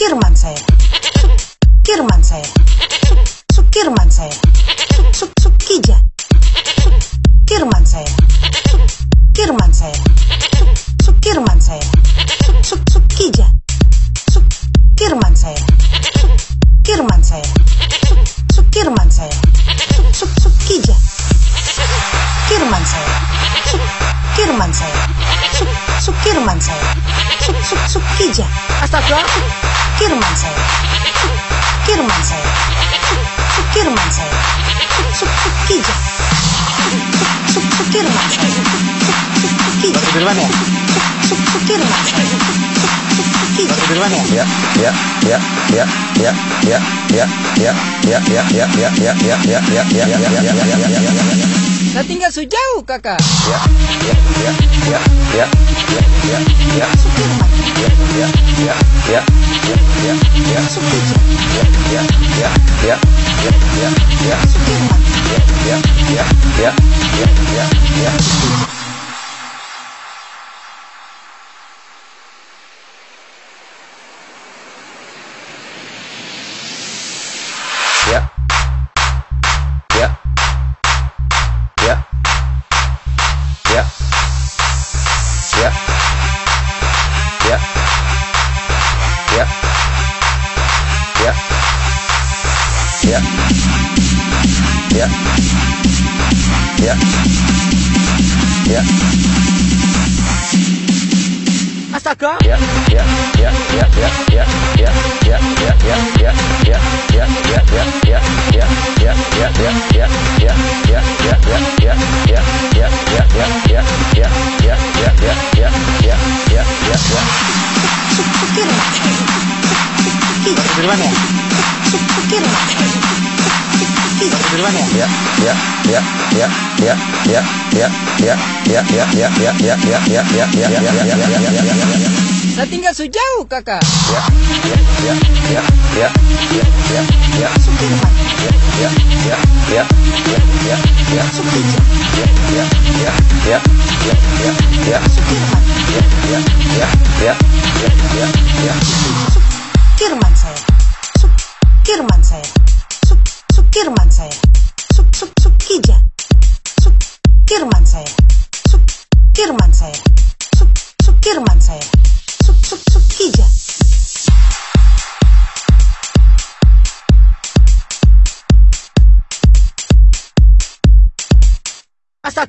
Sukirman saya. Sukirman saya. Sukirman saya. Sukija. Sukirman saya. Sukirman saya. Sukirman saya. Sukija. Sukirman saya. Sukirman saya. Sukirman saya. Sukija. Sukirman saya. Sukirman saya. Sukirman saya. Sukija. Astaga. Sukirman saya. Sukirman saya. Sukirman saya. Sukija. Sukirman saya. Sukija. Sudirman ya? Sukirman saya. Sukija. Sudirman ya? Saya tinggal sejauh, kakak. Astaga. Sudirman ya? Sudirman ya? Saya tinggal sejauh, kakak. Sukirman saya. Sukirman saya. Sukirman saya. Sukija. Sukirman saya. Sukirman saya. Sukirman saya. Sukija.